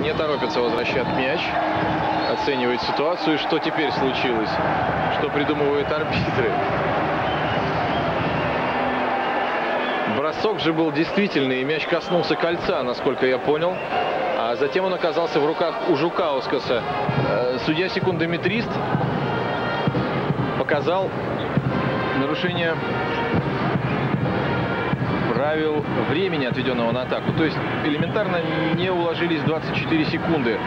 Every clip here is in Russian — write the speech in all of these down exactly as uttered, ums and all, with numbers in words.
не торопится возвращать мяч, оценивает ситуацию. Что теперь случилось? Что придумывают арбитры? Бросок же был действительный, и мяч коснулся кольца, насколько я понял. А затем он оказался в руках у Жукаускаса. Судья секундометрист показал нарушение правил времени, отведенного на атаку. То есть элементарно не уложились двадцать четыре секунды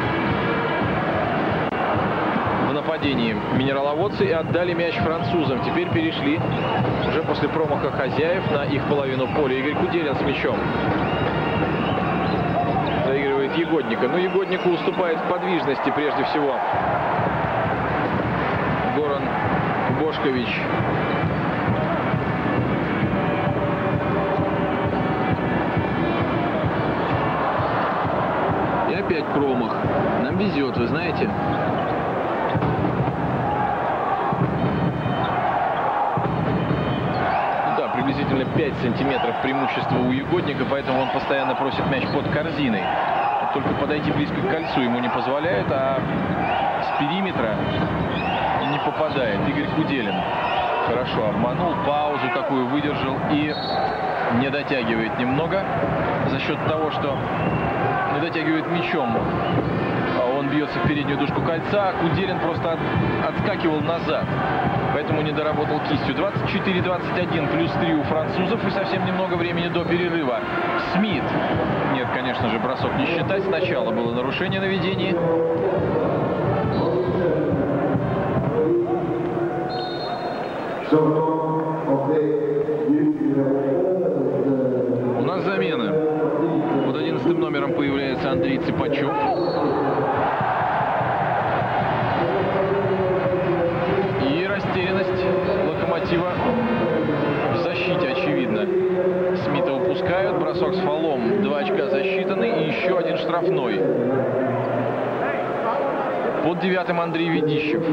в нападении минераловодцы и отдали мяч французам. Теперь перешли уже после промаха хозяев на их половину поля. Игорь Куделин с мячом. Заигрывает Егодника. Но Егоднику уступает в подвижности прежде всего Горан Бошкович. И опять промах. Нам везет, вы знаете. Да, приблизительно пять сантиметров преимущества у Егодника, поэтому он постоянно просит мяч под корзиной. Только подойти близко к кольцу ему не позволяют, а с периметра не попадает. Игорь Куделин хорошо обманул, паузу какую выдержал и не дотягивает немного за счет того, что не дотягивает мячом. Он бьется в переднюю дужку кольца, а Куделин просто от, отскакивал назад, поэтому не доработал кистью. двадцать четыре двадцать один плюс три у французов и совсем немного времени до перерыва. Смит. Нет, конечно же, бросок не считать. Сначала было нарушение на ведении. У нас замена. Под одиннадцатым номером появляется Андрей Цыпачев. И растерянность Локомотива в защите, очевидно. Смита упускают. Бросок с фолом. Два очка засчитаны. И еще один штрафной. Под девятым Андрей Ведищев.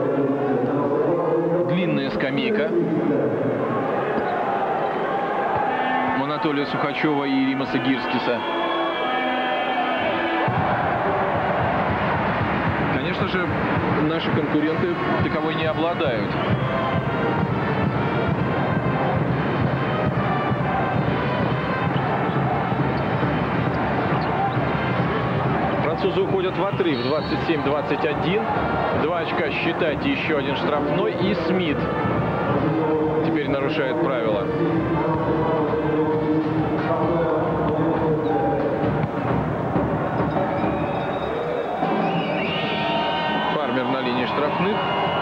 Длинная скамейка. Анатолия Сухачева и Римаса Гирскиса. Конечно же, наши конкуренты таковой не обладают. Французы уходят в отрыв. двадцать семь двадцать один. Два очка считать, еще один штрафной. И Смит теперь нарушает правила. Фармер на линии штрафных.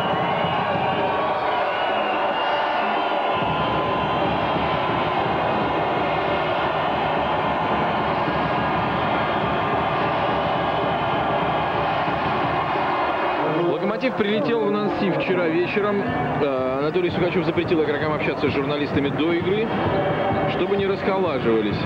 Локомотив прилетел в Нанси вчера вечером. Анатолий Сухачев запретил игрокам общаться с журналистами до игры, чтобы не расхолаживались.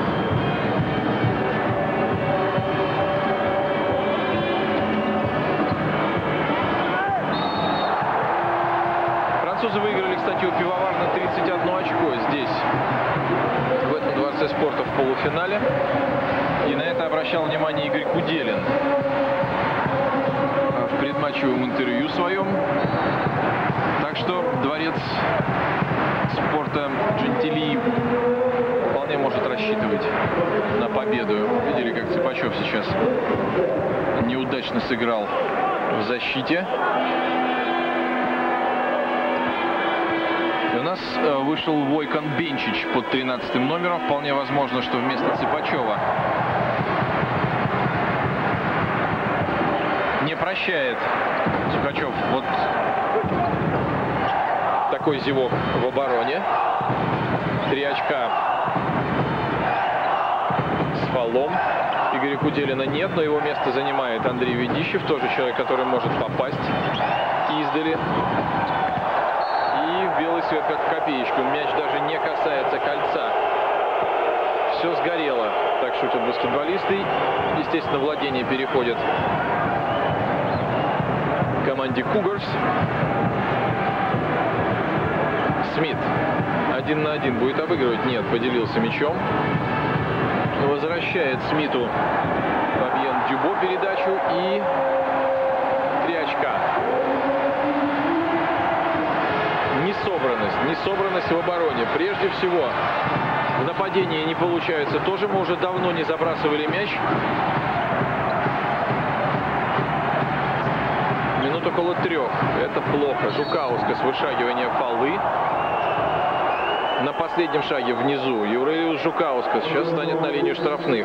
Французы выиграли, кстати, у Пивовар на тридцать одно очко здесь, в этом дворце спорта в полуфинале. И на это обращал внимание Игорь Куделин в предматчевом интервью своем. Так что дворец спорта Джентили вполне может рассчитывать на победу. Видели, как Цыпачев сейчас неудачно сыграл в защите. И у нас вышел Войкан Бенчич под тринадцатым номером. Вполне возможно, что вместо Цыпачева. Не прощает Сухачев вот такой зевок в обороне. Три очка с фолом. Игоря Куделина нет, но его место занимает Андрей Ведищев. Тоже человек, который может попасть издали. И в белый свет как в копеечку. Мяч даже не касается кольца. Все сгорело. Так шутят баскетболисты. Естественно, владение переходит команде Кугарс. Смит один на один будет обыгрывать. Нет, поделился мячом. Возвращает Смиту Фабьен Дюбо передачу и три очка. Несобранность. Несобранность в обороне. Прежде всего, в нападении не получается. Тоже мы уже давно не забрасывали мяч. Минут около трех. Это плохо. Жукаускас, вышагивание фолы. На последнем шаге внизу Юрелиус Жукаускас сейчас станет на линию штрафных.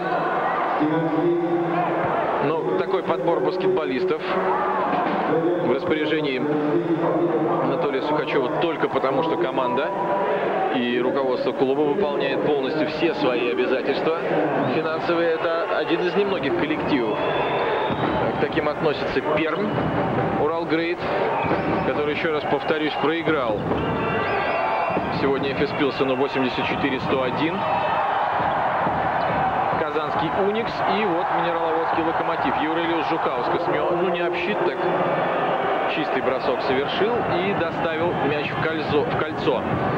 Но такой подбор баскетболистов в распоряжении Анатолия Сухачева только потому, что команда и руководство клуба выполняет полностью все свои обязательства финансовые. Это один из немногих коллективов. К таким относится Пермь, Уралгрейд, который, еще раз повторюсь, проиграл сегодня Эфес Пилсену восемьдесят четыре сто один. Казанский Уникс и вот Минераловодский Локомотив. Юрелиус Жукаускас, ну не общит, так чистый бросок совершил и доставил мяч в кольцо. В кольцо.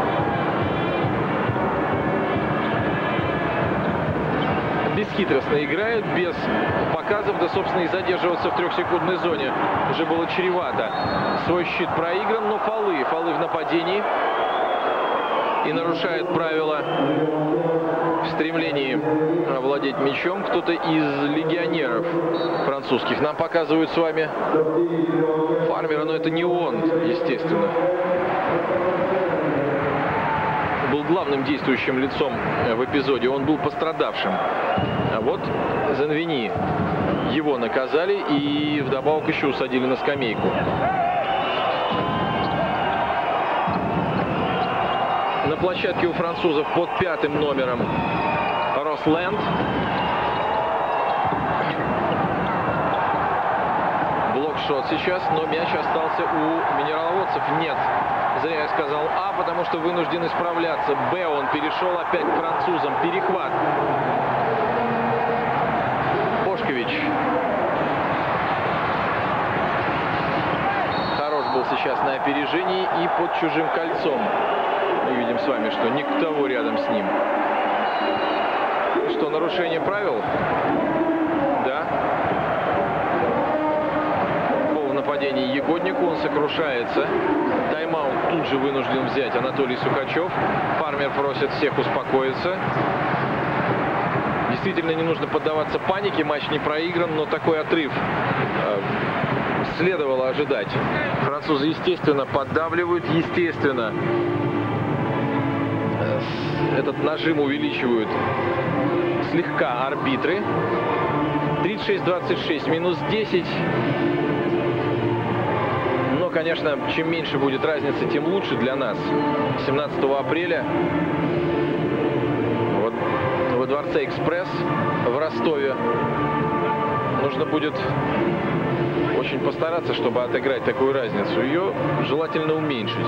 Бесхитростно играет, без показов, да, собственно, и задерживаться в трехсекундной зоне уже было чревато. Свой щит проигран, но фолы, фолы в нападении. И нарушает правила в стремлении овладеть мячом кто-то из легионеров французских. Нам показывают с вами Фармера, но это не он, естественно. Был главным действующим лицом в эпизоде, он был пострадавшим. А вот Занвини. Его наказали и вдобавок еще усадили на скамейку. На площадке у французов под пятым номером Росленд. Блокшот сейчас, но мяч остался у минераловодцев. Нет, зря я сказал А, потому что вынужден исправляться. Б, он перешел опять к французам. Перехват. Пошкович. Хорош был сейчас на опережении и под чужим кольцом. Мы видим с вами, что никого рядом с ним. Что, нарушение правил? Да. Пол в нападении Егоднику, он сокрушается. Тайм-аут тут же вынужден взять Анатолий Сухачев. Фармер просит всех успокоиться. Действительно, не нужно поддаваться панике, матч не проигран, но такой отрыв э, следовало ожидать. Французы, естественно, поддавливают, естественно. Этот нажим увеличивают слегка арбитры. тридцать шесть двадцать шесть, минус десять. Но, конечно, чем меньше будет разница, тем лучше для нас. семнадцатого апреля вот, во дворце «Экспресс» в Ростове нужно будет очень постараться, чтобы отыграть такую разницу. Ее желательно уменьшить.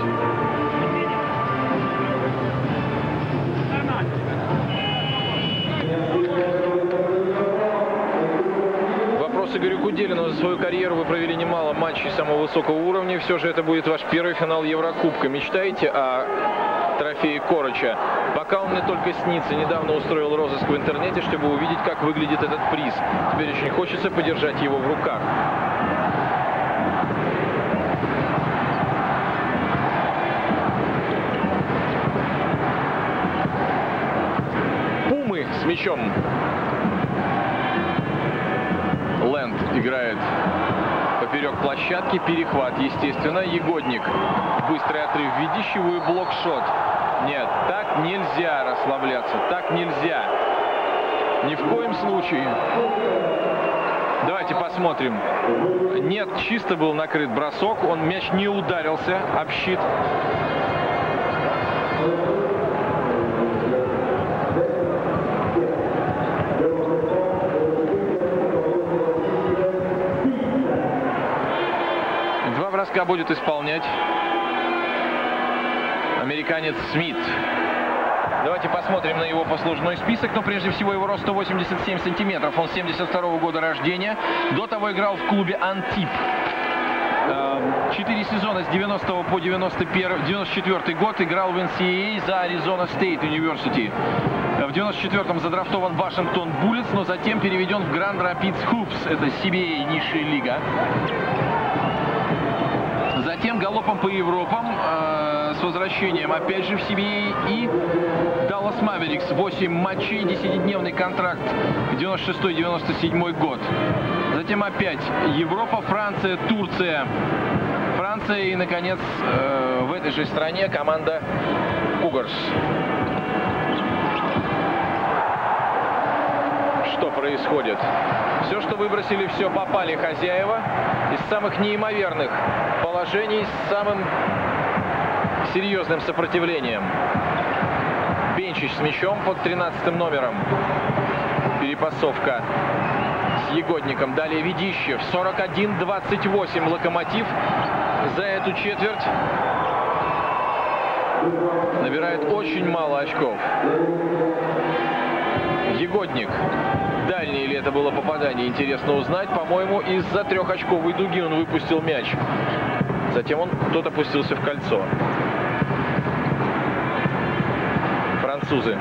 Игорю Куделину. За свою карьеру вы провели немало матчей самого высокого уровня. Все же это будет ваш первый финал Еврокубка. Мечтаете о трофее Короча? Пока он мне только снится. Недавно устроил розыск в интернете, чтобы увидеть, как выглядит этот приз. Теперь очень хочется подержать его в руках. Пумы с мячом. Лэнд играет поперек площадки. Перехват, естественно. Егодник. Быстрый отрыв в Ведищеву и блокшот. Нет, так нельзя расслабляться. Так нельзя. Ни в коем случае. Давайте посмотрим. Нет, чисто был накрыт бросок. Он, мяч не ударился об щит. Броска будет исполнять американец Смит. Давайте посмотрим на его послужной список. Но прежде всего его рост сто восемьдесят семь сантиметров. Он семьдесят второго года рождения. До того играл в клубе Антип. Четыре сезона с девяностого по девяносто первый, девяносто четвёртый год играл в эн си эй эй за Arizona State University. В девяносто четвёртом задрафтован Вашингтон Буллетс, но затем переведен в Гранд Рапидс Хупс. Это си би эй, низшая лига. Затем галопом по Европам э, с возвращением опять же в си би эй и Даллас Маверикс. восемь матчей, десятидневный контракт, девяносто шестой девяносто седьмой год. Затем опять Европа, Франция, Турция. Франция и, наконец, э, в этой же стране команда Кугарс. Что происходит? Все, что выбросили, все попали хозяева. Из самых неимоверных положений, с самым серьезным сопротивлением. Бенчич с мячом под тринадцатым номером. Перепасовка с Егодником. Далее Ведищев. сорок один двадцать восемь Локомотив за эту четверть набирает очень мало очков. Егодник. Дальнее ли это было попадание, интересно узнать. По-моему, из-за трехочковой дуги он выпустил мяч. Затем он тот опустился в кольцо. Французы.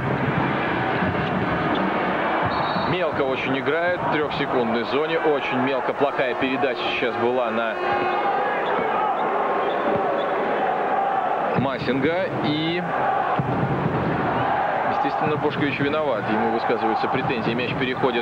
Мелко очень играет в трехсекундной зоне. Очень мелко. Плохая передача сейчас была на Массинга. И, естественно, Бошкович виноват. Ему высказываются претензии. Мяч переходит.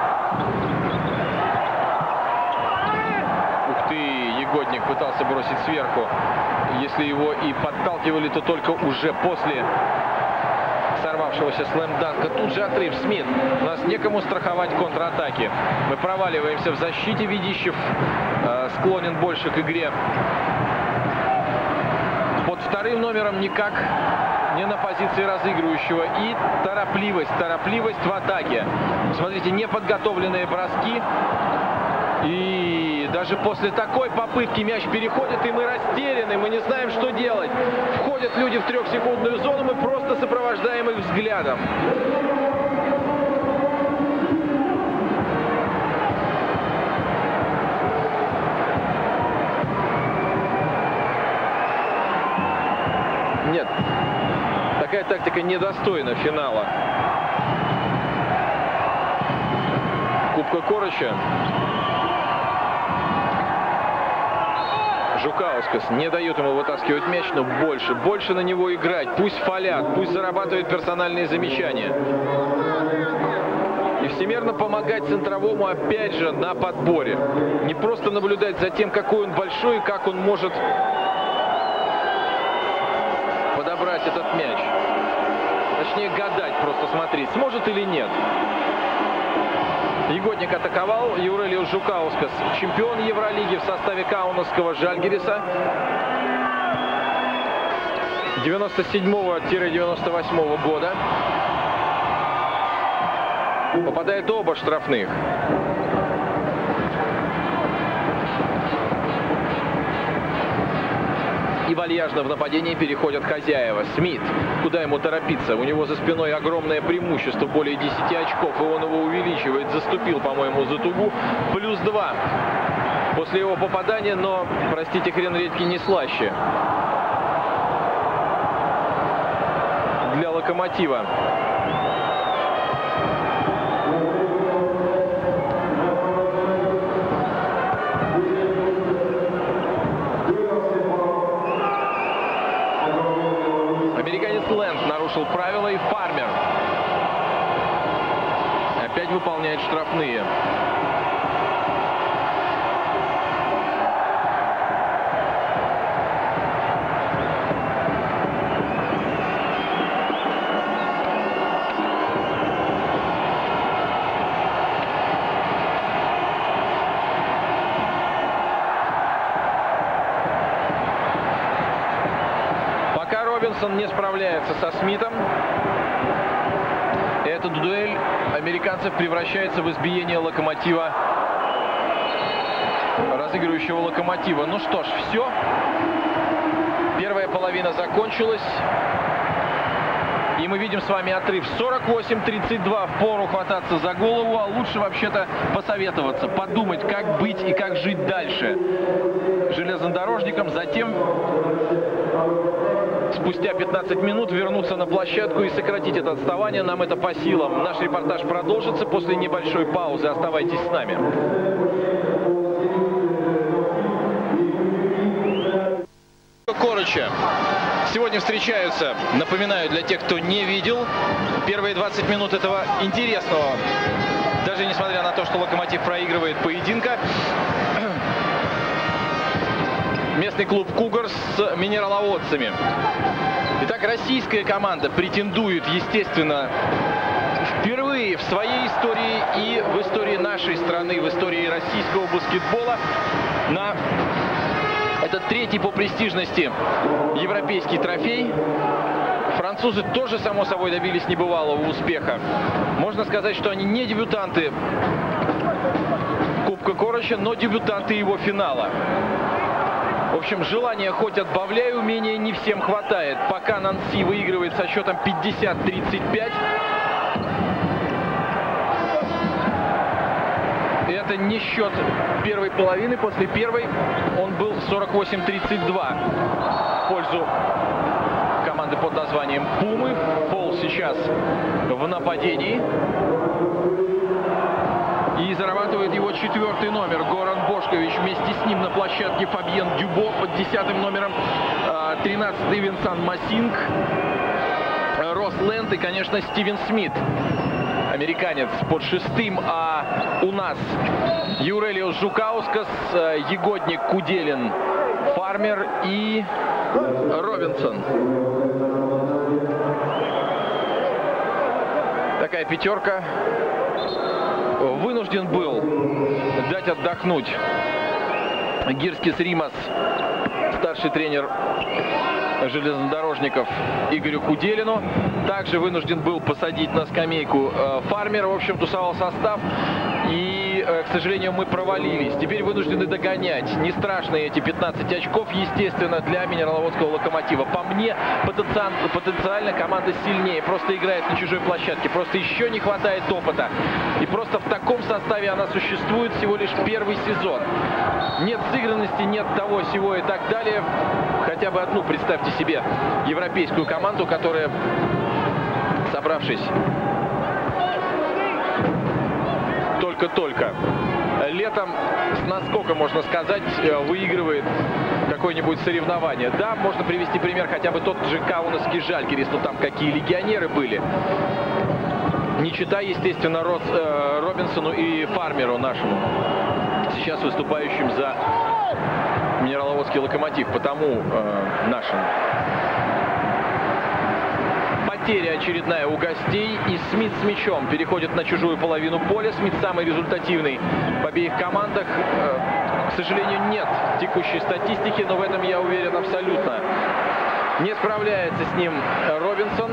Ух ты, Егодник пытался бросить сверху. Если его и подталкивали, то только уже после сорвавшегося слэм-данка. Тут же отрыв. Смит. У нас некому страховать контратаки. Мы проваливаемся в защите. Ведищев э, склонен больше к игре под вторым номером, никак не на позиции разыгрывающего. И торопливость. Торопливость в атаке. Смотрите, неподготовленные броски. И даже после такой попытки мяч переходит, и мы растеряны, мы не знаем, что делать. Входят люди в трехсекундную зону, мы просто сопровождаем их взглядом. Нет, такая тактика недостойна финала Кубка Короча. Жукаускас не дает ему вытаскивать мяч, но больше, больше на него играть. Пусть фалят, пусть зарабатывают персональные замечания. И всемерно помогать центровому, опять же, на подборе. Не просто наблюдать за тем, какой он большой и как он может подобрать этот мяч. Точнее, гадать, просто смотреть, сможет или нет. Егодник атаковал. Еврелиус Жукаускас, чемпион Евролиги в составе каунасского Жальгириса девяносто седьмого — девяносто восьмого года. Попадает оба штрафных. И вальяжно в нападении переходят хозяева. Смит. Куда ему торопиться? У него за спиной огромное преимущество, более десяти очков, и он его увеличивает. Заступил, по-моему, за тугу. Плюс два после его попадания, но, простите, хрен редкий не слаще для Локомотива. Лэнд нарушил правила, и Фармер опять выполняет штрафные. Робинсон не справляется со Смитом. Эта дуэль американцев превращается в избиение Локомотива, разыгрывающего Локомотива. Ну что ж, все. Первая половина закончилась. И мы видим с вами отрыв сорок восемь тридцать два. Впору хвататься за голову, а лучше вообще-то посоветоваться, подумать, как быть и как жить дальше железнодорожникам. Затем спустя пятнадцать минут вернуться на площадку и сократить это отставание. Нам это по силам. Наш репортаж продолжится после небольшой паузы. Оставайтесь с нами. Короча сегодня встречаются, напоминаю, для тех, кто не видел, первые двадцать минут этого интересного, даже несмотря на то, что Локомотив проигрывает поединка, местный клуб «Кугар» с минераловодцами. Итак, российская команда претендует, естественно, впервые в своей истории и в истории нашей страны, в истории российского баскетбола на этот третий по престижности европейский трофей. Французы тоже, само собой, добились небывалого успеха. Можно сказать, что они не дебютанты Кубка Короча, но дебютанты его финала. В общем, желания хоть отбавляй, умения не всем хватает. Пока Нанси выигрывает со счетом пятьдесят тридцать пять. Это не счет первой половины. После первой он был сорок восемь тридцать два в пользу команды под названием «Пумы». Фол сейчас в нападении. И зарабатывает его четвертый номер Горан Бошкович. Вместе с ним на площадке Фабьен Дюбо. Под десятым номером тринадцатый Винсан Массинг, Росс Лэнд и, конечно, Стивен Смит. Американец под шестым, а у нас Юрелиус Жукаускас, Егодник, Куделин, Фармер и Робинсон. Такая пятерка. Вынужден был дать отдохнуть Гирскис Римас, старший тренер железнодорожников, Игорю Куделину. Также вынужден был посадить на скамейку э, Фармера. В общем, тусовал состав. И, э, к сожалению, мы провалились. Теперь вынуждены догонять. Не страшные эти пятнадцать очков, естественно, для Минераловодского Локомотива. По мне, потенциально, потенциально команда сильнее. Просто играет на чужой площадке. Просто еще не хватает опыта. И просто в таком составе она существует всего лишь первый сезон. Нет сыгранности, нет того, сего и так далее. Хотя бы одну, представьте себе, европейскую команду, которая, собравшись только-только летом, с наскока, можно сказать, выигрывает какое-нибудь соревнование. Да, можно привести пример хотя бы тот же Каунасский Жальгирис, но там какие легионеры были. Не чита, естественно, Рос, э, Робинсону и Фармеру нашему, сейчас выступающим за Минераловодский Локомотив, потому э, нашим. Потеря очередная у гостей, и Смит с мячом переходит на чужую половину поля. Смит самый результативный в обеих командах. Э, к сожалению, нет текущей статистики, но в этом я уверен абсолютно. Не справляется с ним Робинсон.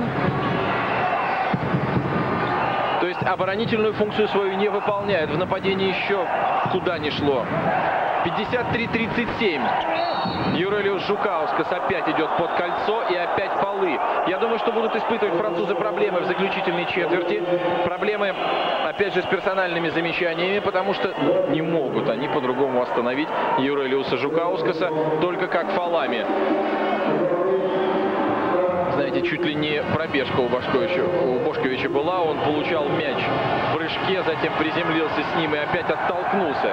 То есть оборонительную функцию свою не выполняет. В нападении еще куда ни шло. пятьдесят три тридцать семь. Юрелиус Жукаускас опять идет под кольцо и опять фолы. Я думаю, что будут испытывать французы проблемы в заключительной четверти. Проблемы, опять же, с персональными замечаниями, потому что не могут они по-другому остановить Юрелиуса Жукаускаса, только как фолами. Знаете, чуть ли не пробежка у Бошковича, у Бошковича была. Он получал мяч в прыжке, затем приземлился с ним и опять оттолкнулся.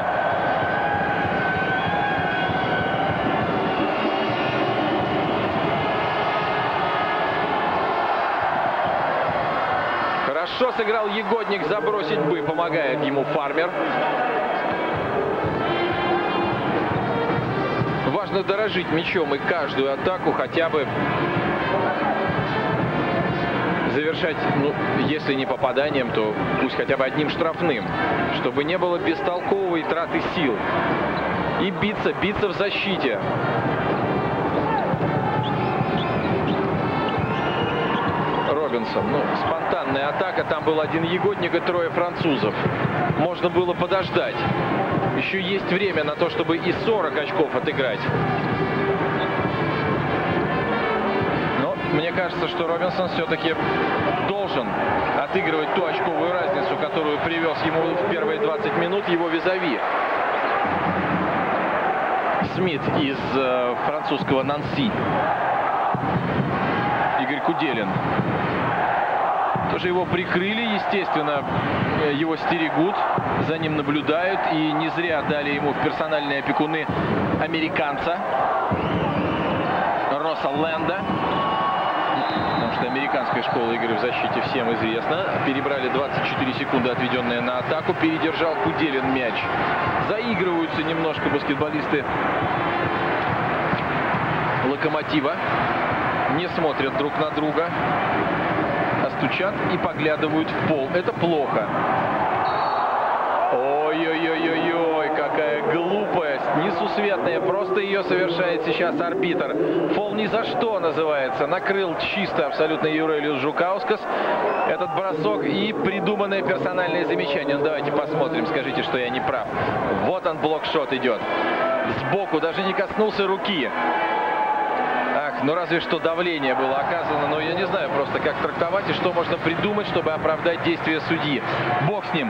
Хорошо сыграл Егодник, забросить бы помогает ему Фармер. Важно дорожить мячом и каждую атаку хотя бы завершать, ну, если не попаданием, то пусть хотя бы одним штрафным, чтобы не было бестолковой траты сил. И биться, биться в защите. Робинсон, ну, спонтанная атака, там был один Егодник и трое французов. Можно было подождать. Еще есть время на то, чтобы и сорок очков отыграть. Но мне кажется, что Робинсон все-таки должен отыгрывать ту очковую разницу, которую привез ему в первые двадцать минут его визави. Смит из э, французского Нанси. Куделин. Тоже его прикрыли, естественно, его стерегут, за ним наблюдают. И не зря дали ему в персональные опекуны американца Росса Лэнда. Потому что американская школа игры в защите всем известна. Перебрали двадцать четыре секунды, отведенные на атаку. Передержал Куделин мяч. Заигрываются немножко баскетболисты Локомотива. Не смотрят друг на друга, а стучат и поглядывают в пол. Это плохо. Ой-ой-ой-ой-ой, какая глупость, несусветная. Просто ее совершает сейчас арбитр. Фол ни за что называется. Накрыл чисто абсолютно Юрелиус Жукаускас этот бросок и придуманное персональное замечание. Ну, давайте посмотрим, скажите, что я не прав. Вот он, блокшот идет. Сбоку, даже не коснулся руки. Ах, ну разве что давление было оказано. Но я не знаю просто, как трактовать и что можно придумать, чтобы оправдать действия судьи. Бог с ним.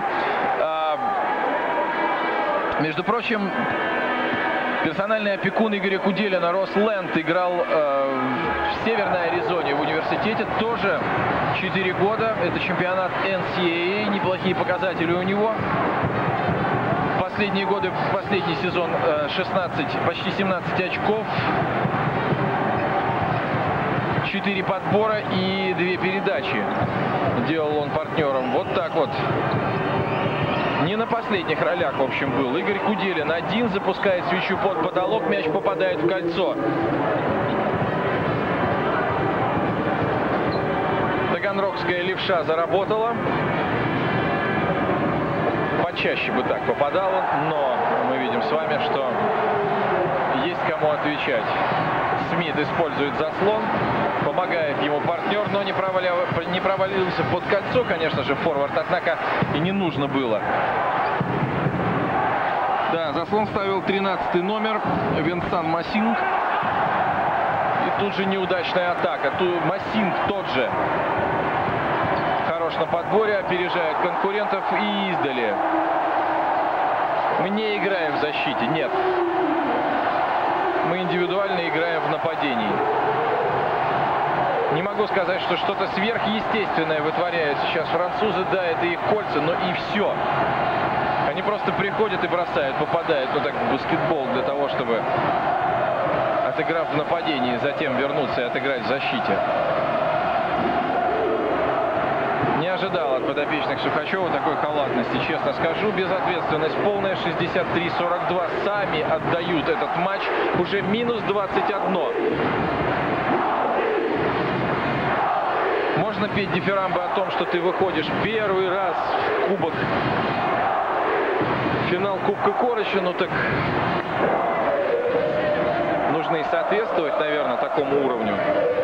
Между прочим, персональный опекун Игоря Куделина Росс Лэнд играл э, в Северной Аризоне в университете. Тоже четыре года. Это чемпионат эн си эй эй. Неплохие показатели у него. Последние годы, последний сезон э, шестнадцать, почти семнадцать очков. четыре подбора и две передачи делал он партнером. Вот так вот. Не на последних ролях, в общем, был. Игорь Куделин один, запускает свечу под потолок, мяч попадает в кольцо. Таганрогская левша заработала. Почаще бы так попадал он, но мы видим с вами, что есть кому отвечать. Смит использует заслон, помогает ему партнер, но не, провалял, не провалился под кольцо, конечно же, форвард, однако и не нужно было. Да, заслон ставил тринадцатый номер Венсан Масинг. И тут же неудачная атака. Тут Масинг тот же. Хорош на подборе, опережает конкурентов и издали. Мы не играем в защите, нет. Мы индивидуально играем в нападении. Не могу сказать, что что-то сверхъестественное вытворяют сейчас французы. Да, это их кольца, но и все. Они просто приходят и бросают, попадают, ну так, в баскетбол для того, чтобы, отыграв в нападении, затем вернуться и отыграть в защите. Не ожидал от подопечных Сухачева такой халатности, честно скажу. Безответственность полная. шестьдесят три сорок два. Сами отдают этот матч. Уже минус двадцать один. Можно петь дифирамбы о том, что ты выходишь первый раз в кубок, в финал Кубка Короча, ну так нужно и соответствовать, наверное, такому уровню.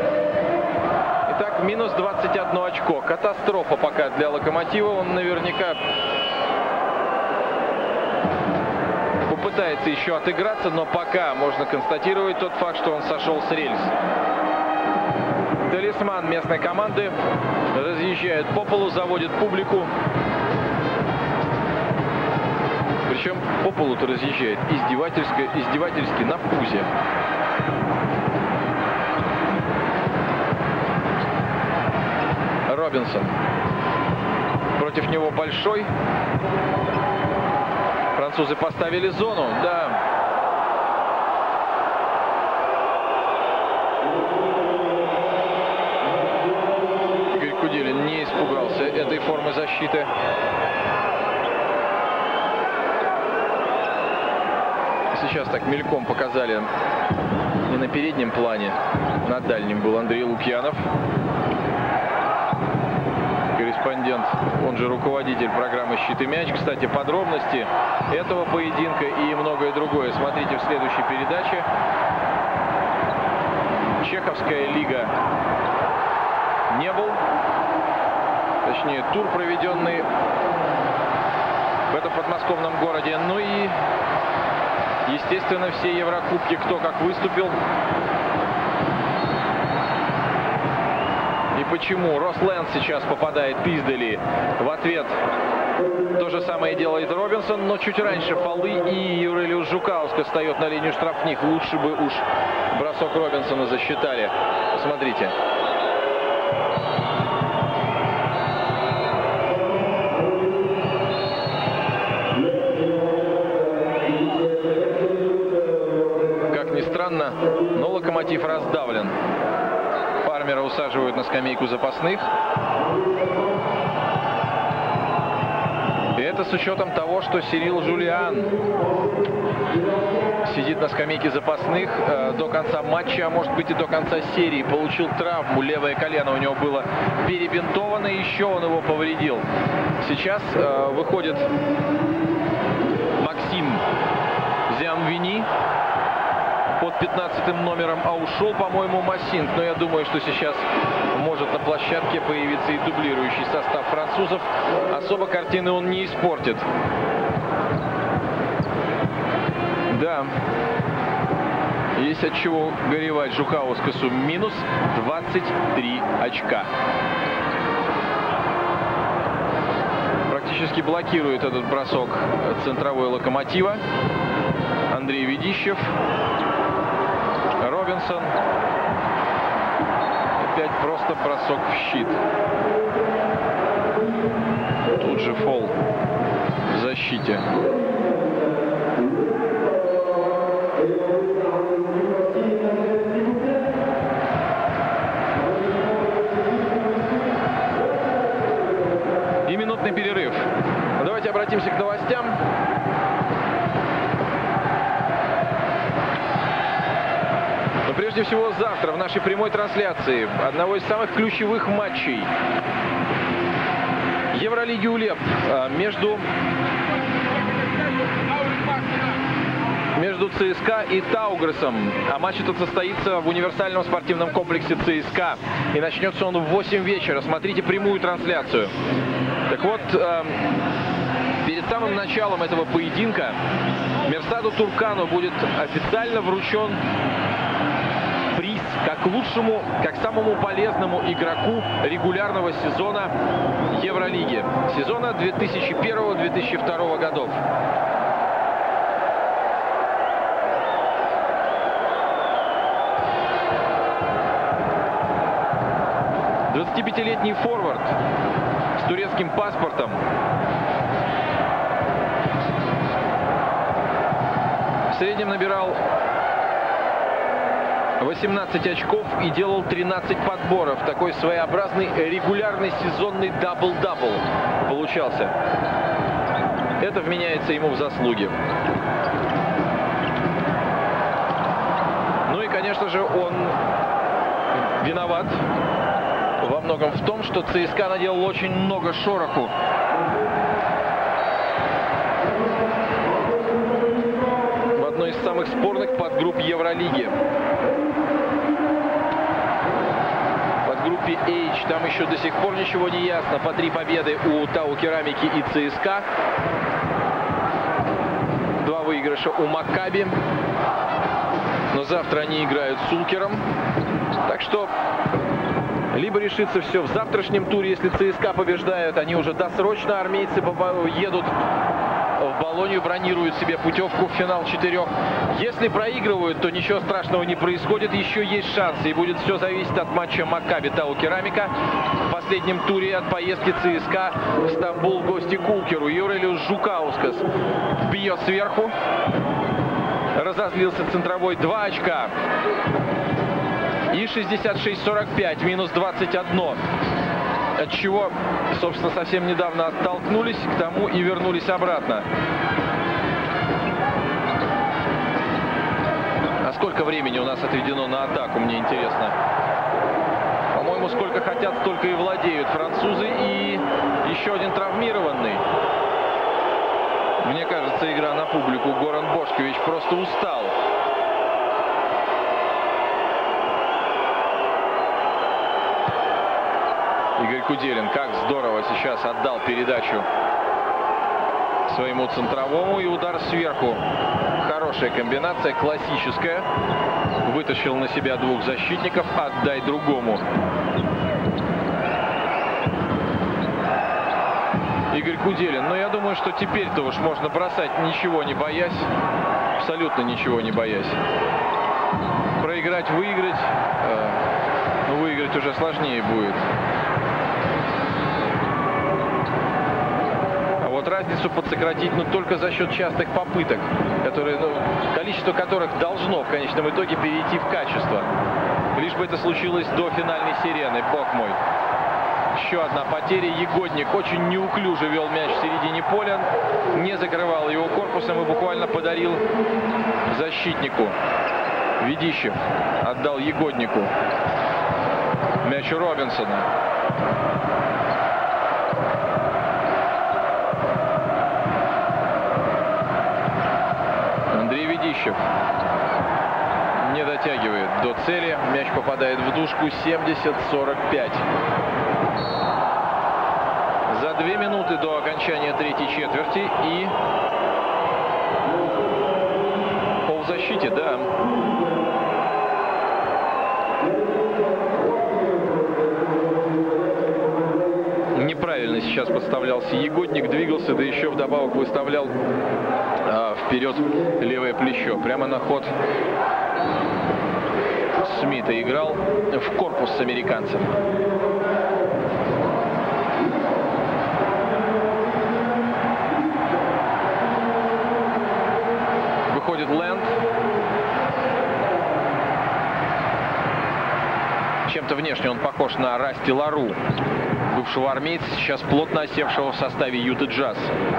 Итак, минус двадцать одно очко. Катастрофа пока для Локомотива. Он наверняка попытается еще отыграться, но пока можно констатировать тот факт, что он сошел с рельс. Талисман местной команды разъезжает по полу, заводит публику. Причем по полу-то разъезжает издевательски, издевательски на пузе. Робинсон. Против него большой. Французы поставили зону. Да. Игорь Куделин не испугался этой формы защиты. Сейчас так мельком показали не на переднем плане, на дальнем был Андрей Лукьянов. Корреспондент, он же руководитель программы «Щит и мяч». Кстати, подробности этого поединка и многое другое смотрите в следующей передаче. Чеховская лига не был. Точнее, тур, проведенный в этом подмосковном городе. Ну и, естественно, все Еврокубки, кто как выступил. И почему Росс Лэнд сейчас попадает издали. В ответ то же самое делает Робинсон, но чуть раньше фолы, и Юрелиус Жукаускас встает на линию штрафных. Лучше бы уж бросок Робинсона засчитали. Посмотрите. Локомотив раздавлен. Фармера усаживают на скамейку запасных. И это с учетом того, что Сирил Жулиан сидит на скамейке запасных э, до конца матча, а может быть и до конца серии. Получил травму. Левое колено у него было перебинтовано, и еще он его повредил. Сейчас э, выходит Максим Зианвини под пятнадцатым номером, а ушел, по-моему, Массинг. Но я думаю, что сейчас может на площадке появиться и дублирующий состав французов. Особо картины он не испортит. Да, есть от чего горевать Жукаускасу. Минус двадцать три очка. Практически блокирует этот бросок центровой Локомотива Андрей Ведищев. Робинсон. Опять просто бросок в щит. Тут же фол в защите. И минутный перерыв. Давайте обратимся к новостям. Но прежде всего завтра в нашей прямой трансляции одного из самых ключевых матчей Евролиги УЛЕП между, между ЦСКА и Таугресом. А матч этот состоится в универсальном спортивном комплексе ЦСКА. И начнется он в восемь вечера. Смотрите прямую трансляцию. Так вот, э, перед самым началом этого поединка Мирсаду Туркану будет официально вручен приз как лучшему, как самому полезному игроку регулярного сезона Евролиги. Сезона две тысячи первого — две тысячи второго годов. двадцатипятилетний форвард с турецким паспортом в среднем набирал восемнадцать очков и делал тринадцать подборов. Такой своеобразный регулярный сезонный дабл-дабл получался. Это вменяется ему в заслуги. Ну и, конечно же, он виноват во многом в том, что ЦСКА наделал очень много шороху. В одной из самых спорных подгрупп Евролиги. Подгруппе H. Там еще до сих пор ничего не ясно. По три победы у ТАУ Керамики и ЦСКА. Два выигрыша у Маккаби. Но завтра они играют с Улкером. Так что либо решится все в завтрашнем туре, если ЦСКА побеждают, они уже досрочно, армейцы, едут в Болонью, бронируют себе путевку в финал четырех. Если проигрывают, то ничего страшного не происходит, еще есть шансы. И будет все зависеть от матча Маккаби ТАУ Керамика в последнем туре, от поездки ЦСКА в Стамбул в гости к Улкеру. Юрелиус Жукаускас бьет сверху. Разозлился центровой. Два очка. И шестьдесят шесть сорок пять, минус двадцать один. От чего, собственно, совсем недавно оттолкнулись, к тому и вернулись обратно. А сколько времени у нас отведено на атаку, мне интересно. По-моему, сколько хотят, столько и владеют французы. И еще один травмированный. Мне кажется, игра на публику. Горан Бошкович просто устал. Игорь Куделин, как здорово сейчас отдал передачу своему центровому. И удар сверху. Хорошая комбинация, классическая. Вытащил на себя двух защитников. Отдай другому. Игорь Куделин. Но я думаю, что теперь-то уж можно бросать, ничего не боясь. Абсолютно ничего не боясь. Проиграть, выиграть. Но выиграть уже сложнее будет. разницу подсократить, но только за счет частых попыток, которые, ну, количество которых должно в конечном итоге перейти в качество. Лишь бы это случилось до финальной сирены. Бог мой. Еще одна потеря. Егодник очень неуклюже вел мяч в середине поля, не закрывал его корпусом и буквально подарил защитнику. Ведищев отдал Егоднику. Мяч у Робинсона. Андрей Ведищев не дотягивает до цели. Мяч попадает в дужку. семьдесят сорок пять. За две минуты до окончания третьей четверти и полузащите, да. Неправильно сейчас подставлялся Егодник, двигался, да еще вдобавок выставлял а, вперед левое плечо. Прямо на ход Смита играл в корпус с американцем. Выходит Лэнд. Чем-то внешне он похож на Расти Лару, бывшего армейца, сейчас плотно осевшего в составе Юта Джаз.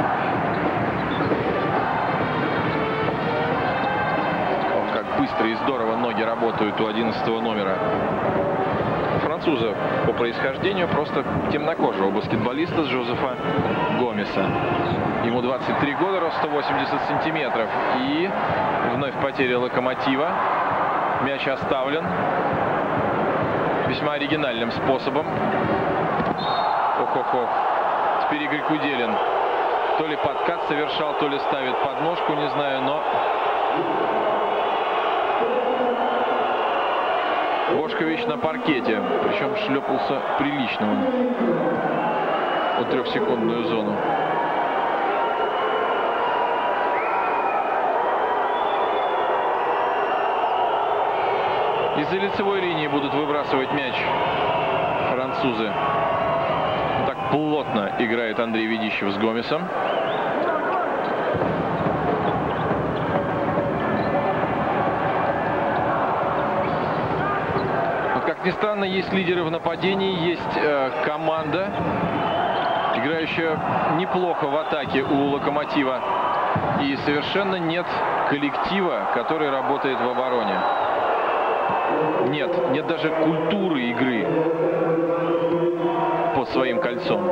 Ох, как быстро и здорово ноги работают у одиннадцатого номера. Француза по происхождению, просто темнокожего баскетболиста, с Жозефа Гомеса. Ему двадцать три года, рост сто восемьдесят сантиметров. И вновь потеря Локомотива. Мяч оставлен весьма оригинальным способом. Ох-ох-ох. Теперь Игорь Куделин то ли подкат совершал, то ли ставит подножку, не знаю, но Бошкович на паркете. Причем шлепался прилично он от трехсекундную зону. Из-за лицевой линии будут выбрасывать мяч французы. Так плотно играет Андрей Ведищев с Гомесом. Вот как ни странно, есть лидеры в нападении, есть э, команда, играющая неплохо в атаке у Локомотива. И совершенно нет коллектива, который работает в обороне. Нет, нет даже культуры игры под своим кольцом.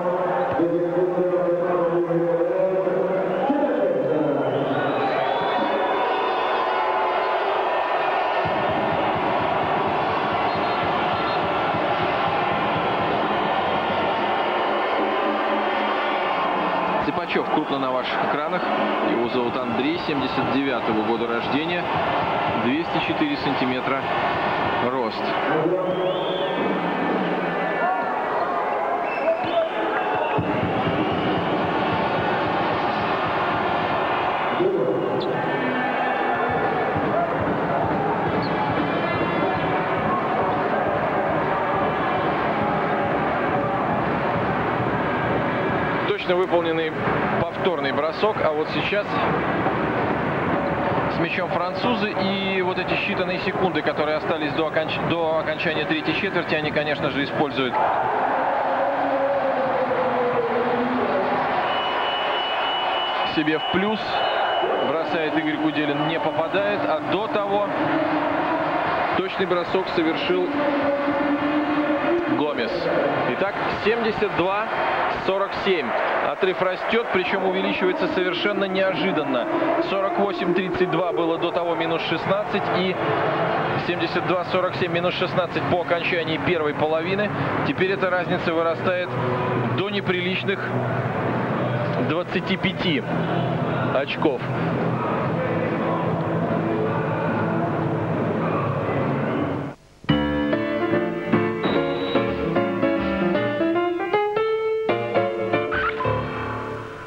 Цепачев крупно на ваших экранах. Его зовут Андрей, семьдесят девятого года рождения, двести четыре сантиметра рост. Точно выполненный повторный бросок, а вот сейчас с мячом французы, и вот эти считанные секунды, которые остались до, оконч... до окончания третьей четверти, они, конечно же, используют себе в плюс. Бросает Игорь Куделин, не попадает, а до того точный бросок совершил Гомес. Итак, семьдесят два сорок семь. Отрыв растет, причем увеличивается совершенно неожиданно. сорок восемь тридцать два было до того, минус шестнадцать, и семьдесят два сорок семь минус шестнадцать по окончании первой половины. Теперь эта разница вырастает до неприличных двадцати пяти очков.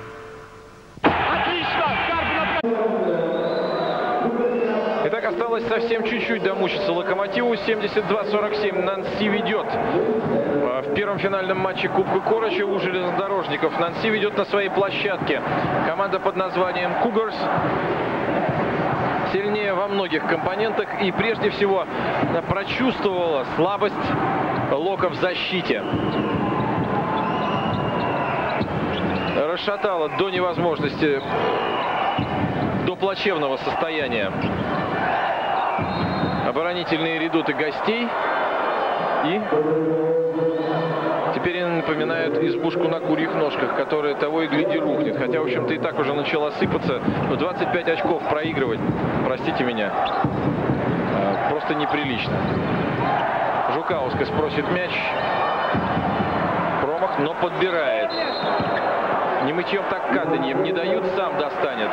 Осталось совсем чуть-чуть домучится Локомотиву. семьдесят два сорок семь. Нанси ведет в первом финальном матче Кубка Короча у железнодорожников. Нанси ведет на своей площадке. Команда под названием Cougars сильнее во многих компонентах и прежде всего прочувствовала слабость Лока в защите. Расшатала до невозможности, до плачевного состояния оборонительные редуты гостей. И теперь они напоминают избушку на курьих ножках, которая того и гляди рухнет. Хотя, в общем-то, и так уже начала сыпаться. Но двадцать пять очков проигрывать, простите меня, просто неприлично. Жукаускас просит мяч. Промах, но подбирает. Не мытьем, так катаньем. Не дают, сам достанет.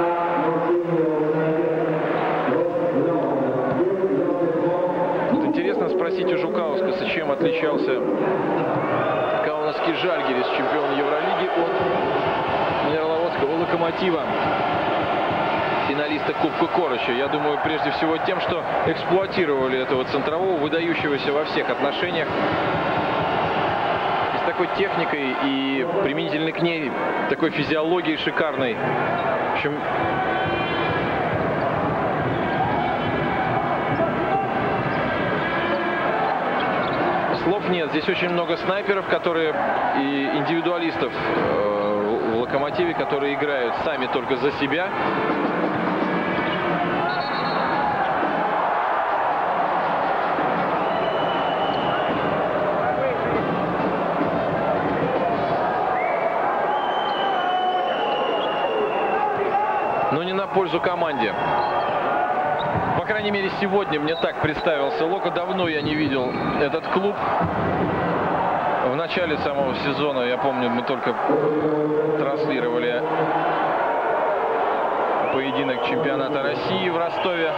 Интересно спросить у Жукаускаса, чем отличался каунасский Жальгирис, чемпион Евролиги, от Нижегородского Локомотива, финалиста Кубка Короча. Я думаю, прежде всего тем, что эксплуатировали этого центрового, выдающегося во всех отношениях, и с такой техникой и применительно к ней такой физиологией шикарной. В общем, слов нет. Здесь очень много снайперов, которые и индивидуалистов э, в Локомотиве, которые играют сами только за себя. Но не на пользу команде. По крайней мере, сегодня мне так представился Лока. Давно я не видел этот клуб. В начале самого сезона, я помню, мы только транслировали поединок чемпионата России в Ростове.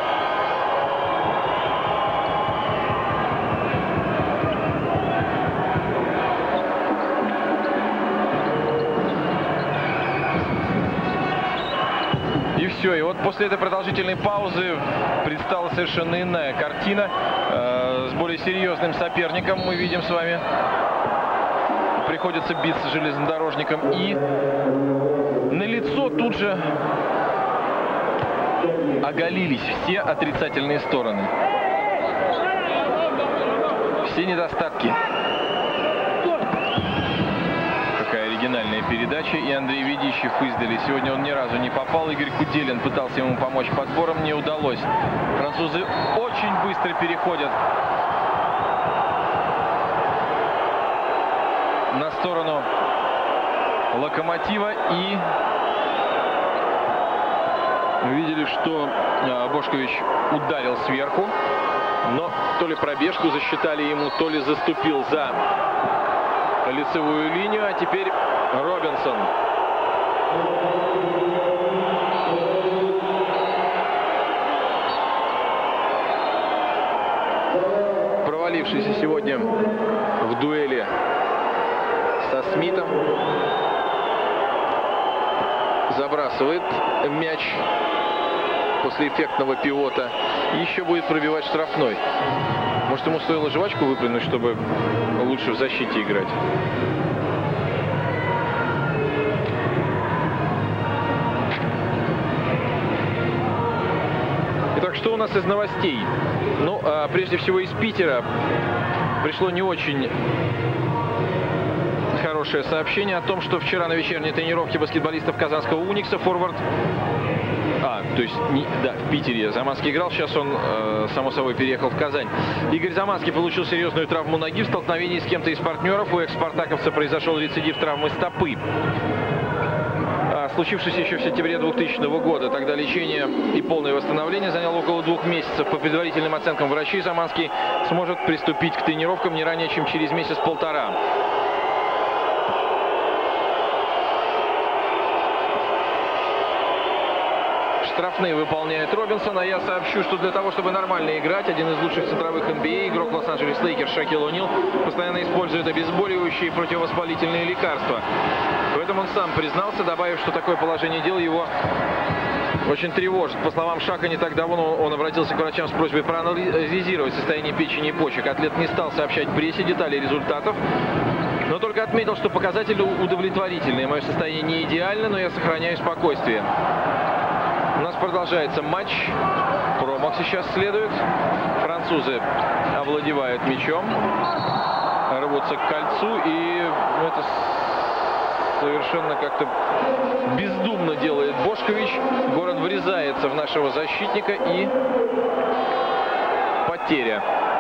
И все. И вот после этой продолжительной паузы предстала совершенно иная картина. Э, с более серьезным соперником мы видим с вами. Приходится биться железнодорожником. И на лицо тут же оголились все отрицательные стороны. Все недостатки. Оригинальная передача, и Андрей Ведищев издали. Сегодня он ни разу не попал. Игорь Куделин пытался ему помочь подбором, не удалось. Французы очень быстро переходят на сторону Локомотива, и видели, что Бошкович ударил сверху, но то ли пробежку засчитали ему, то ли заступил за лицевую линию. А теперь Робинсон. Провалившийся сегодня в дуэли со Смитом. Забрасывает мяч после эффектного пивота. И еще будет пробивать штрафной. Может, ему стоило жвачку выплюнуть, чтобы лучше в защите играть. Итак, что у нас из новостей? Ну, а, прежде всего из Питера пришло не очень хорошее сообщение о том, что вчера на вечерней тренировке баскетболистов казанского «Уникса» форвард... А, то есть, не, да, в Питере Заманский играл, сейчас он, э, само собой, переехал в Казань. Игорь Заманский получил серьезную травму ноги в столкновении с кем-то из партнеров. У экс-спартаковца произошел рецидив травмы стопы, а, случившийся еще в сентябре двухтысячного года. Тогда лечение и полное восстановление заняло около двух месяцев. По предварительным оценкам врачей, Заманский сможет приступить к тренировкам не ранее, чем через месяц-полтора. Штрафные выполняет Робинсон, а я сообщу, что для того, чтобы нормально играть, один из лучших центровых эн би эй, игрок Лос-Анджелес Лейкерс Шакил О'Нил, постоянно использует обезболивающие и противовоспалительные лекарства. В этом он сам признался, добавив, что такое положение дел его очень тревожит. По словам Шака, не так давно он обратился к врачам с просьбой проанализировать состояние печени и почек. Атлет не стал сообщать прессе детали результатов, но только отметил, что показатели удовлетворительные. Мое состояние не идеально, но я сохраняю спокойствие. У нас продолжается матч. Промах сейчас следует. Французы овладевают мячом, рвутся к кольцу, и это совершенно как-то бездумно делает Бошкович. Горан врезается в нашего защитника, и потеря.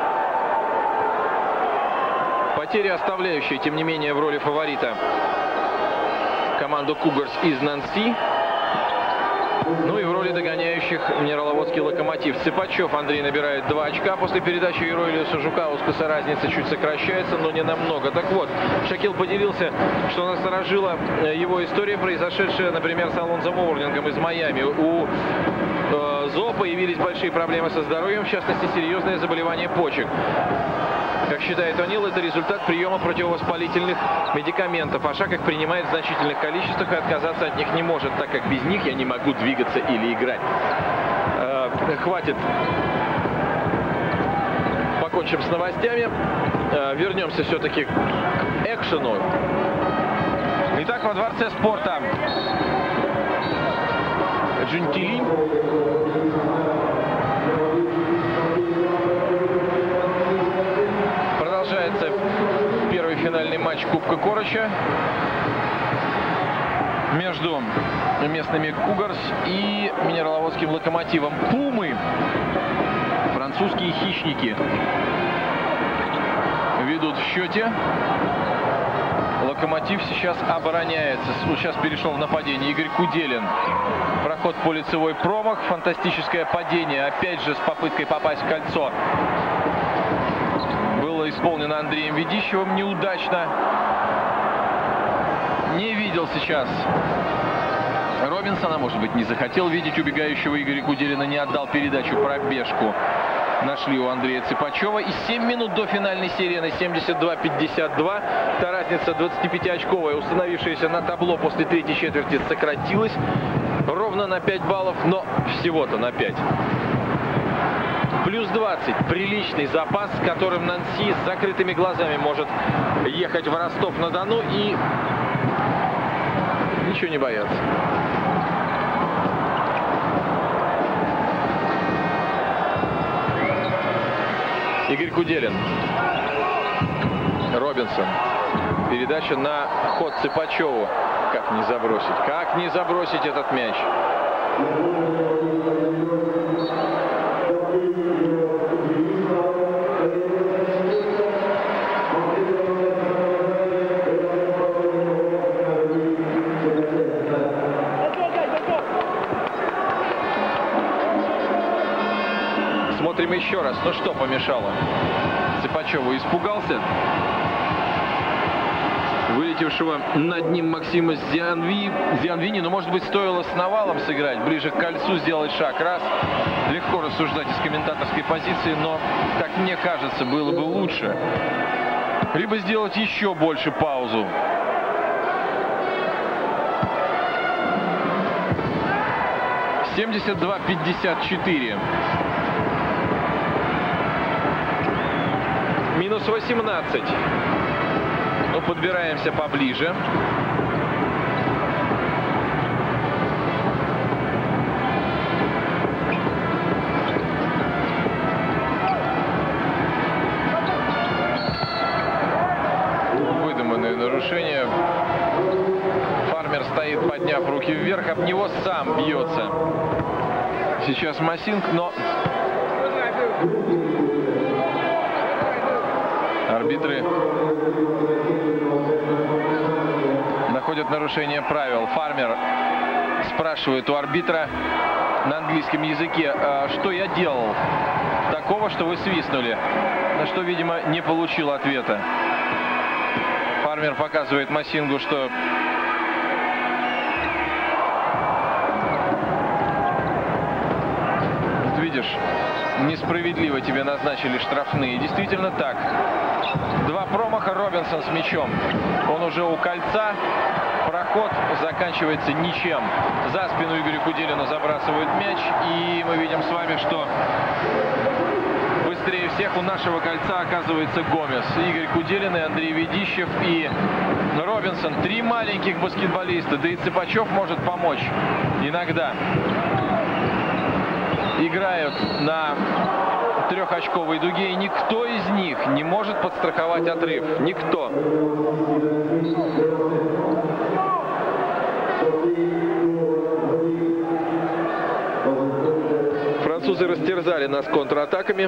Потеря, оставляющая, тем не менее, в роли фаворита команду Кугарс из Нанси. Ну и в роли догоняющих Минераловодский Локомотив. Цыпачев Андрей набирает два очка. После передачи Еройлиуса Жуkauskas разница чуть сокращается, но не намного. Так вот, Шакил поделился, что насторожила его история, произошедшая, например, с Алонзо Моурлингом из Майами. У э, Зо появились большие проблемы со здоровьем, в частности, серьезное заболевание почек. Как считает О'Нил, это результат приема противовоспалительных медикаментов. А Шак их принимает в значительных количествах и отказаться от них не может, так как без них я не могу двигаться или играть. Э, хватит. Покончим с новостями. Э, вернемся все-таки к экшену. Итак, во Дворце спорта Джентили. Продолжается первый финальный матч Кубка Короча между местными Кугарс и Минераловодским Локомотивом. Пумы, французские хищники, ведут в счете. Локомотив сейчас обороняется. Сейчас перешел в нападение Игорь Куделин. Проход по лицевой, промах. Фантастическое падение. Опять же с попыткой попасть в кольцо. Было исполнено Андреем Ведищевым неудачно. Не видел сейчас Робинсона. Может быть, не захотел видеть убегающего Игоря Куделина. Не отдал передачу, пробежку. Нашли у Андрея Цыпачева. И семь минут до финальной серии на семьдесят два пятьдесят два. Та разница двадцатипятиочковая, установившаяся на табло после третьей четверти, сократилась ровно на пять баллов, но всего-то на пять. Плюс двадцать. Приличный запас, с которым Нанси с закрытыми глазами может ехать в Ростов-на-Дону и ничего не бояться. Игорь Куделин. Робинсон. Передача на ход Цыпачеву. Как не забросить? Как не забросить этот мяч? Смотрим еще раз. Ну что помешало? Цыпачеву испугался вылетевшего над ним Максима Зианви, Зианвини. Но, может быть, стоило с навалом сыграть, ближе к кольцу сделать шаг. Раз. Легко рассуждать из комментаторской позиции, но, как мне кажется, было бы лучше либо сделать еще больше паузу. семьдесят два пятьдесят четыре. Минус восемнадцать. Ну, подбираемся поближе. Выдуманное нарушение. Фармер стоит, подняв руки вверх, об него сам бьется. Сейчас Масинг, но арбитры находят нарушение правил. Фармер спрашивает у арбитра на английском языке, а что я делал такого, что вы свистнули, на что, видимо, не получил ответа. Фармер показывает Масингу, что вот видишь, несправедливо тебе назначили штрафные. Действительно так. Два промаха, Робинсон с мячом. Он уже у кольца. проход заканчивается ничем. За спину Игоря Куделина забрасывают мяч, и мы видим с вами, что быстрее всех у нашего кольца оказывается Гомес. Игорь Куделин и Андрей Ведищев и Робинсон. Три маленьких баскетболиста. Да и Цыпачев может помочь иногда. Играют на трехочковой дуге, и никто из них не может подстраховать отрыв. Никто. Французы растерзали нас контратаками.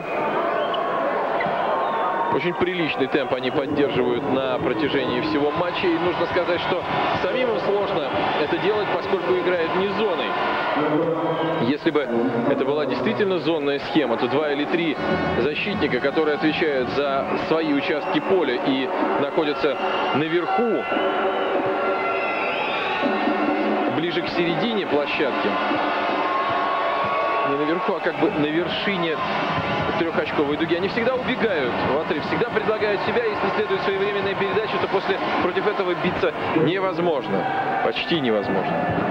Очень приличный темп они поддерживают на протяжении всего матча. И нужно сказать, что самим им сложно это делать, поскольку играют не зоной. Если бы это была действительно зонная схема, то два или три защитника, которые отвечают за свои участки поля и находятся наверху, ближе к середине площадки, не наверху, а как бы на вершине трехочковой дуги, они всегда убегают в отрыв, всегда предлагают себя. Если следует своевременная передача, то после против этого биться невозможно, почти невозможно.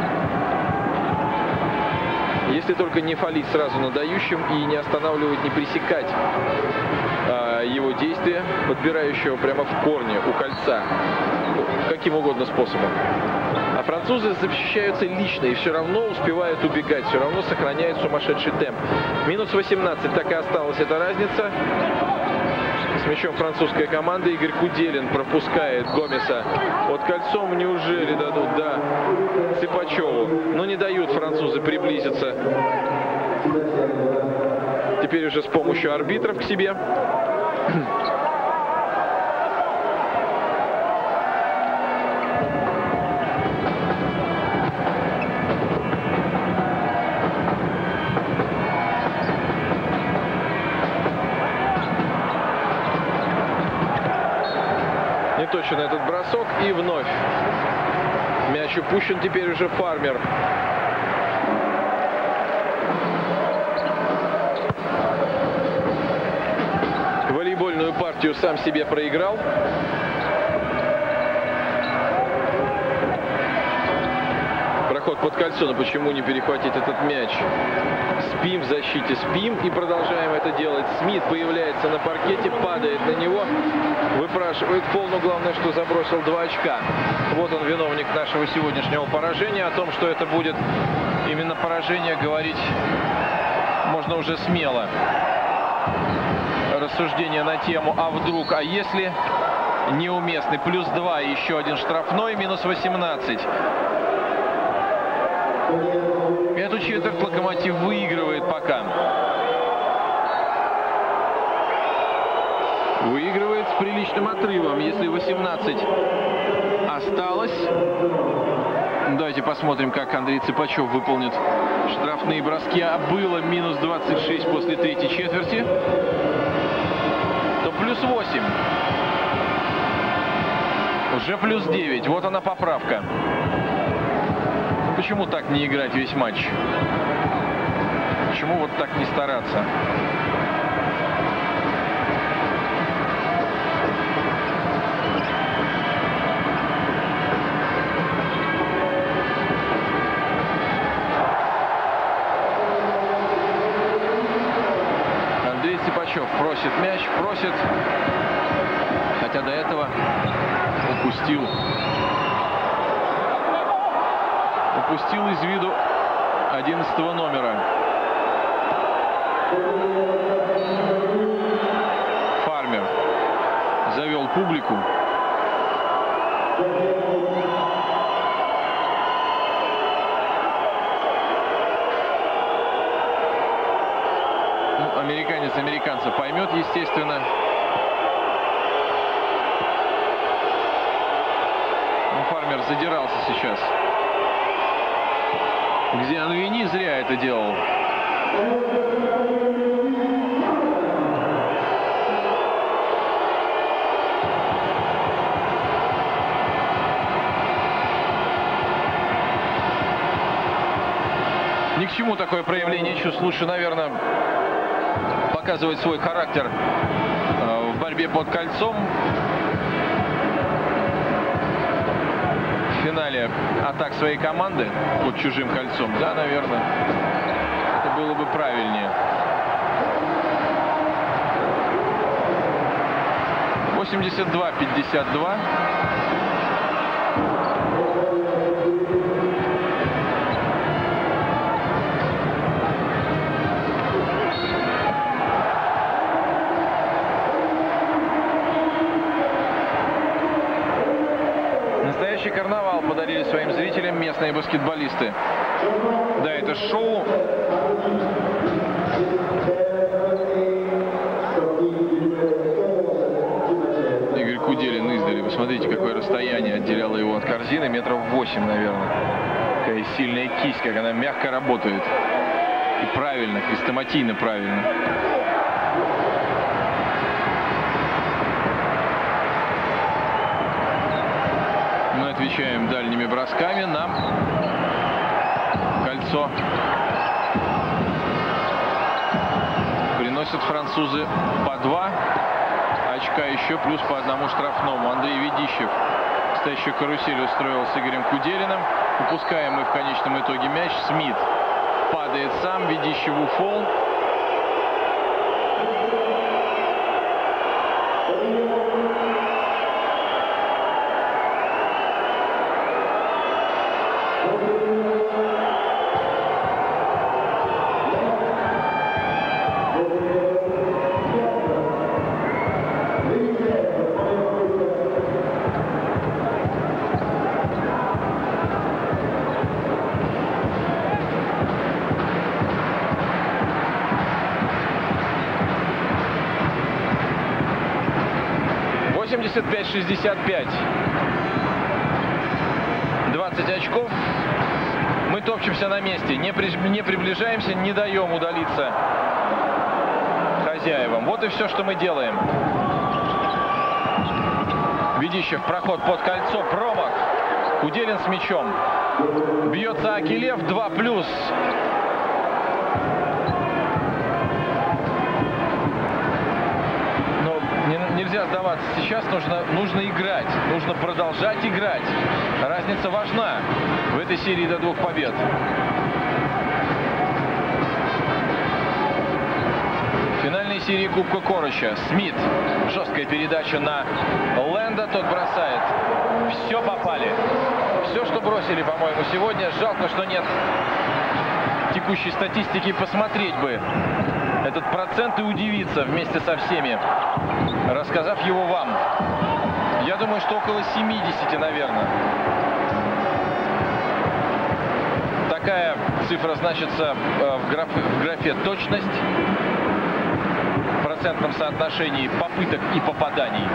Если только не фалить сразу на дающем и не останавливать, не пресекать а, его действия, подбирающего прямо в корне у кольца, каким угодно способом. А французы защищаются лично и все равно успевают убегать, все равно сохраняют сумасшедший темп. Минус восемнадцать, так и осталась эта разница. С мячом французская команда. Игорь Куделин пропускает Гомеса под кольцом. Неужели дадут? Да, Цыпачеву. Но не дают французы приблизиться. Теперь уже с помощью арбитров к себе. Точен этот бросок, и вновь мяч упущен. Теперь уже Фармер. Волейбольную партию сам себе проиграл. Проход под кольцо, но почему не перехватить этот мяч? Спим в защите, спим и продолжаем это делать. Смит появляется на паркете, падает на него, выпрашивает фол, но главное, что забросил два очка. Вот он, виновник нашего сегодняшнего поражения. О том, что это будет именно поражение, говорить можно уже смело. Рассуждение на тему «а вдруг?», «а если?» неуместный. Плюс два, еще один штрафной, минус восемнадцать. Эту четверть Локомотив выигрывает пока. Выигрывает с приличным отрывом. Если восемнадцать осталось. Давайте посмотрим, как Андрей Цыпачев выполнит штрафные броски. А было минус двадцать шесть после третьей четверти. То плюс восемь. Уже плюс девять. Вот она поправка. Почему так не играть весь матч? Почему вот так не стараться? Андрей Цыпачев просит мяч, просит, хотя до этого упустил. Упустил из виду одиннадцатого номера. Фармер завел публику. Ну, американец американца поймет, естественно. Но Фармер задирался сейчас. Где Анвини зря это делал. Ни к чему такое проявление чувств. Лучше, наверное, показывать свой характер в борьбе под кольцом. В финале усиление атак своей команды под чужим кольцом? Да, наверное. Это было бы правильнее. восемьдесят два пятьдесят два. Настоящий карнавал подарили своим зрителям местные баскетболисты. Да, это шоу. Игорь Куделин издали. Посмотрите, какое расстояние отделяло его от корзины. Метров восемь, наверное. Какая сильная кисть, как она мягко работает. И правильно, хрестоматийно правильно. Мы отвечаем дальними бросками на кольцо. Приносят французы по два очка, еще плюс по одному штрафному. Андрей Ведищев настоящую карусель устроил с Игорем Куделиным. Упускаем мы в конечном итоге мяч. Смит падает сам, Ведищеву фол. восемьдесят пять шестьдесят пять. двадцать очков. Мы топчемся на месте. Не, при, не приближаемся, не даем удалиться хозяевам. Вот и все, что мы делаем. Ведищев, проход под кольцо, промах. Куделин с мячом. Бьется Акилев, два плюс. Нельзя сдаваться. Сейчас нужно, нужно играть. Нужно продолжать играть. Разница важна в этой серии до двух побед. В финальной серии Кубка Короча. Смит. Жесткая передача на Лэнда. Тот бросает. Все попали. Все, что бросили, по-моему, сегодня. Жалко, что нет текущей статистики. Посмотреть бы этот процент и удивиться вместе со всеми, рассказав его вам. Я думаю, что около семидесяти, наверное. Такая цифра значится в графе, в графе точность, в процентном соотношении попыток и попаданий.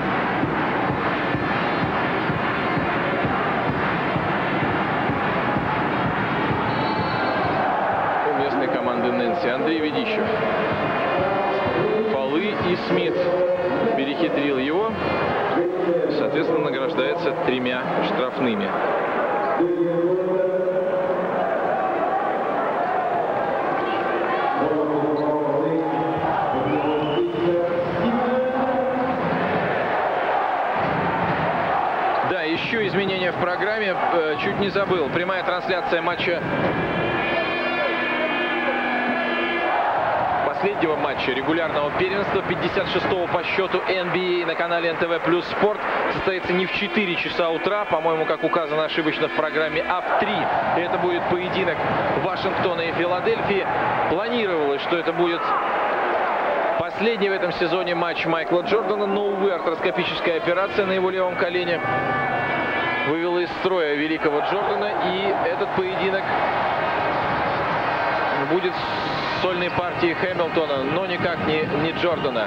У местной команды Нэнси Андрей Ведищев. Фолы и Смит перехитрил его. Соответственно, награждается тремя штрафными. Да, еще изменения в программе. Чуть не забыл. Прямая трансляция матча последнего матча регулярного первенства пятьдесят шестого по счету эн би эй на канале эн тэ вэ плюс спорт состоится не в четыре часа утра, по-моему, как указано ошибочно в программе, а в три. И это будет поединок Вашингтона и Филадельфии. Планировалось, что это будет последний в этом сезоне матч Майкла Джордана, но, увы, артроскопическая операция на его левом колене вывела из строя великого Джордана, и этот поединок будет сольной партии Хэмилтона, но никак не, не Джордана.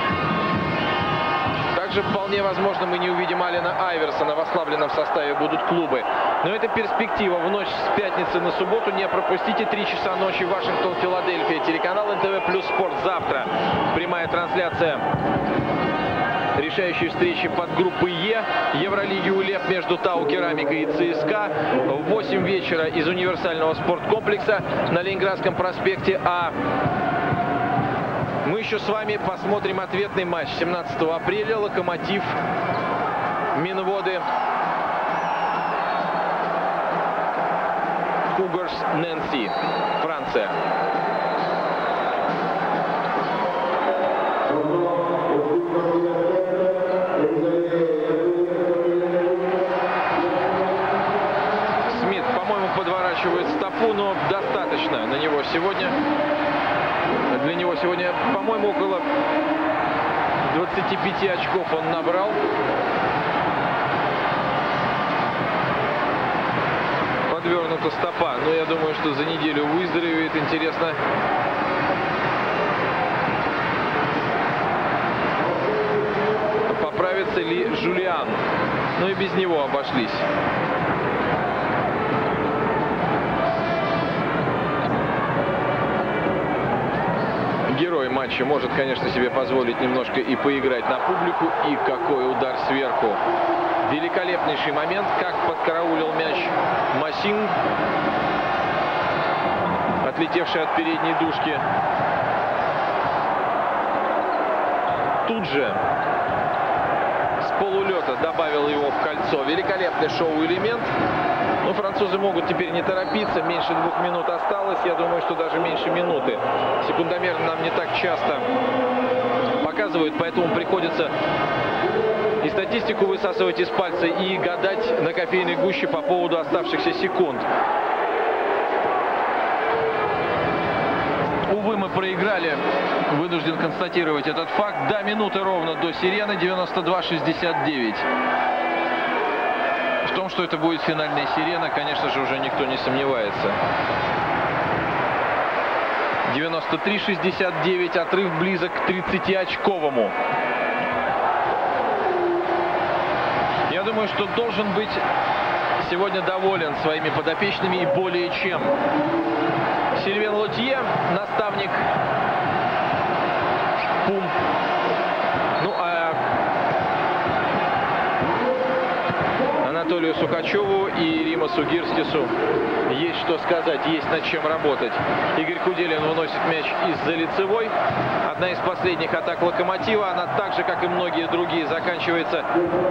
Также вполне возможно мы не увидим Аллена Айверсона. В ослабленном составе будут клубы. Но это перспектива. В ночь с пятницы на субботу не пропустите. три часа ночи Вашингтон, Филадельфия. Телеканал эн тэ вэ плюс спорт. Завтра прямая трансляция решающей встречи подгруппы Е Евролиги УЛЕП между ТАУ Керамикой и ЦСКА. В восемь вечера из универсального спорткомплекса на Ленинградском проспекте А. Мы еще с вами посмотрим ответный матч семнадцатого апреля. Локомотив Минводы. Кугарс Нэнси, Франция. Смит, по-моему, подворачивает стопу, но достаточно на него сегодня. Для него сегодня, по-моему, около двадцати пяти очков он набрал. Подвернута стопа, но я думаю, что за неделю выздоровеет. Интересно, поправится ли Жулиан. Но и без него обошлись. Герой матча может, конечно, себе позволить немножко и поиграть на публику. И какой удар сверху. Великолепнейший момент, как подкараулил мяч Масин, отлетевший от передней дужки. Тут же с полулета добавил его в кольцо. Великолепный шоу-элемент. Но французы могут теперь не торопиться. Меньше двух минут осталось. Я думаю, что даже меньше минуты. Секундомер нам не так часто показывают, поэтому приходится и статистику высасывать из пальца, и гадать на кофейной гуще по поводу оставшихся секунд. Увы, мы проиграли. Вынужден констатировать этот факт. До минуты ровно до сирены. девяносто два шестьдесят девять. В том, что это будет финальная сирена, конечно же, уже никто не сомневается. девяносто три шестьдесят девять. Отрыв близок к тридцатиочковому. Я думаю, что должен быть сегодня доволен своими подопечными и более чем. Сильвен Лотье, наставник Пум. Ну, а Анатолию Сукачеву и Римасу Гирстису есть что сказать, есть над чем работать. Игорь Куделин выносит мяч из-за лицевой. Одна из последних атак Локомотива. Она так же, как и многие другие, заканчивается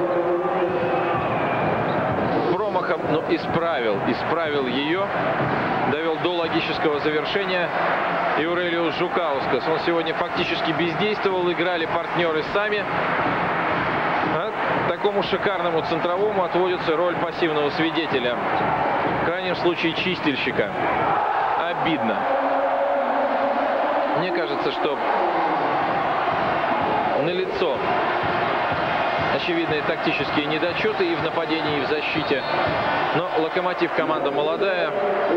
промахом, но исправил, исправил ее. Довел до логического завершения Иурелиус Жукаускас. Он сегодня фактически бездействовал. Играли партнеры сами. А такому шикарному центровому отводится роль пассивного свидетеля. В крайнем случае чистильщика. Обидно. Мне кажется, что налицо очевидные тактические недочеты и в нападении, и в защите. Но Локомотив команда молодая.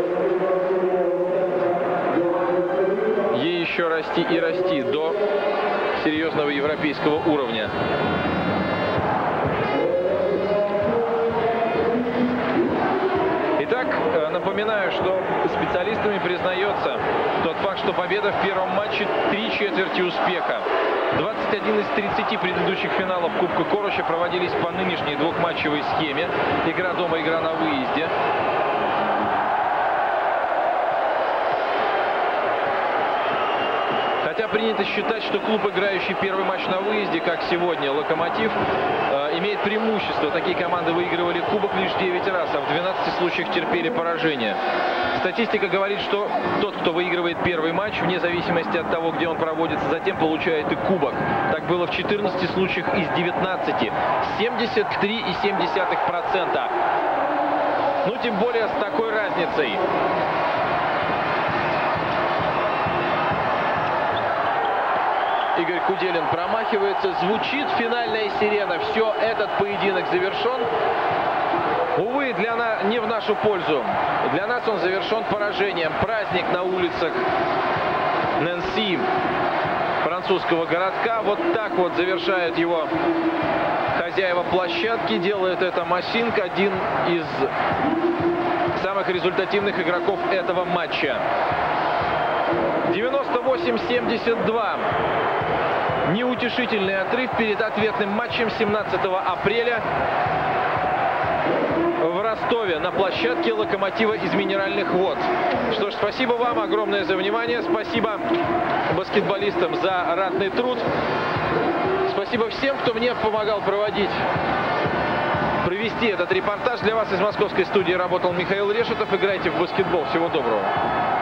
Ей еще расти и расти до серьезного европейского уровня. Итак, напоминаю, что специалистами признается тот факт, что победа в первом матче – три четверти успеха. двадцать один из тридцати предыдущих финалов Кубка Короча проводились по нынешней двухматчевой схеме. Игра дома, игра на выезде. Хотя принято считать, что клуб, играющий первый матч на выезде, как сегодня Локомотив, э, имеет преимущество. Такие команды выигрывали Кубок лишь девять раз, а в двенадцати случаях терпели поражение. Статистика говорит, что тот, кто выигрывает первый матч, вне зависимости от того, где он проводится, затем получает и Кубок. Так было в четырнадцати случаях из девятнадцати. семьдесят три и семь десятых процента. Ну, тем более с такой разницей. Игорь Куделин промахивается. Звучит финальная сирена. Все, этот поединок завершен. Увы, для на... не в нашу пользу. Для нас он завершен поражением. Праздник на улицах Нэнси, французского городка. Вот так вот завершают его хозяева площадки. Делает это Масинг, один из самых результативных игроков этого матча. девяносто восемь семьдесят два. Неутешительный отрыв перед ответным матчем семнадцатого апреля в Ростове на площадке Локомотива из Минеральных Вод. Что ж, спасибо вам огромное за внимание. Спасибо баскетболистам за ратный труд. Спасибо всем, кто мне помогал проводить провести этот репортаж. Для вас из московской студии работал Михаил Решетов. Играйте в баскетбол. Всего доброго.